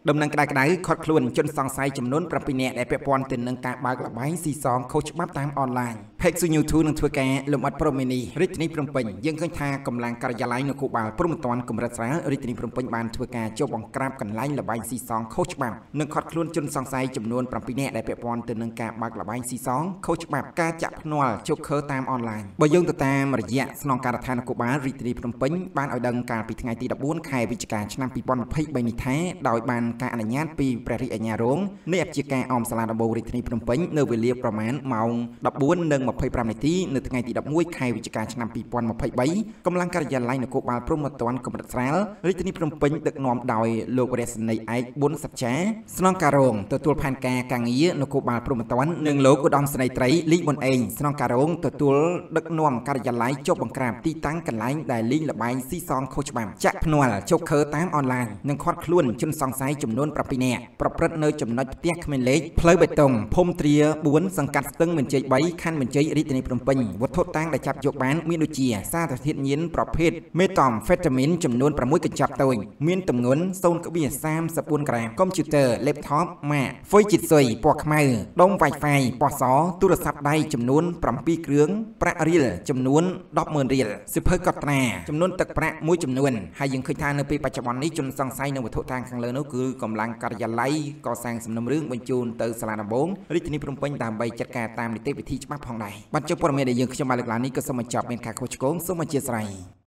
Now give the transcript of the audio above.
ដំណឹងក្តៅៗខត់ខ្លួនជនសង្ស័យចំនួន7នាក់ដែលពាក់ព័ន្ធទៅនឹងការបើកល្បែងស៊ីសងខុសច្បាប់តាមអនឡាញ Pexu YouTube នឹងធ្វើការលំអិតប្រមេនីរាជធានីភ្នំពេញយើងឃើញថាកម្លាំងការិយាល័យនគរបាលព្រំប្រទានកម្រិតស្រាលរាជធានីភ្នំពេញបានធ្វើការចុះបង្ក្រាបកន្លែងល្បែងស៊ីសងខុសច្បាប់និងខត់ខ្លួនជនសង្ស័យចំនួន7នាក់ដែលពាក់ព័ន្ធទៅនឹងការបើកល្បែងស៊ីសងខុសច្បាប់ការចាក់ភ្នាល់ជោគខើតាមអនឡាញបើយើងទៅតាមរយៈស្នងការដ្ឋាននគរបាលរាជធានីភ្នំពេញបានឲ្យដឹងកាលពីថ្ងៃទី14ខែវិច្ឆិកាឆ្នាំ2023នេះថាដោយបានការអនុញ្ញាតពីព្រះរាជអាជ្ញារងនៃអភិការអមសាលាដំបូងរាជធានីភ្នំពេញនៅវេលាប្រមាណម៉ោង 14:25 នាទីនៅថ្ងៃទី11ខែវិច្ឆិកាឆ្នាំ2023កម្លាំងការិយាល័យនគរបាលព្រំប្រទានកម្រិតស្រាលរាជធានីភ្នំពេញដឹកនាំដោយលោករស្នីឯកប៊ុនសច្ចាស្នងការរងទទួលផែនការការងារនគរបាលព្រំប្រទាននិងលោកឧត្តមស្នេហ៍ត្រីលីប៊ុនអេងស្នងការរងទទួលដឹកនាំការិយាល័យចុះបង្ក្រាបទីតាំងកន្លែងដែលលេងល្បែងស៊ីសងខុសច្បាប់ចាក់ភ្នាល់ជោគខើតាមអនឡាញនិងឃាត់ខ្លួនជនសង្ស័យចំនួន7នាក់ប្រព្រឹត្តនៅចំណុចផ្ទះគ្មានលេខផ្លូវបេតុងភូមិទ្រា4សង្កាត់ស្ទឹងមានជ័យ3ខណ្ឌមានជ័យរាជធានីភ្នំពេញវត្ថុតាំងដែលចាប់យកបានមានដូចជាសារធាតុញៀនប្រភេទមេតាំហ្វេតាមីនចំនួន6កញ្ចប់តូចមានទម្ងន់ 0.34 ក្រាមកុំព្យូទ័រ laptop ម៉ាក Fujitsu ពណ៌ខ្មៅដុំ Wi-Fi ពណ៌សទូរស័ព្ទដៃចំនួន7គ្រឿងប្រាក់រៀលចំនួន 10,000 រៀលសៀវភៅកត់ត្រាចំនួនទឹកប្រាក់មួយចំនួនហើយយើងឃើញថានៅពេលបច្ចុប្បន្ននេះជនសង្ស័យនៅវត្ថុតាំងខាងលើនោះគឺកម្លាំងការិយាល័យកសាងសំណុំរឿងបញ្ជូនទៅសាលាដំបងរាជធានីភ្នំពេញដើម្បីចាត់ការតាមនីតិវិធីច្បាប់ផងដែរបាទចុះព័ត៌មានដែលយើងខ្ញុំបានលើកឡើងនេះក៏សូមបញ្ចប់មានការខុសឆ្គងសូមអធិស្ឋាន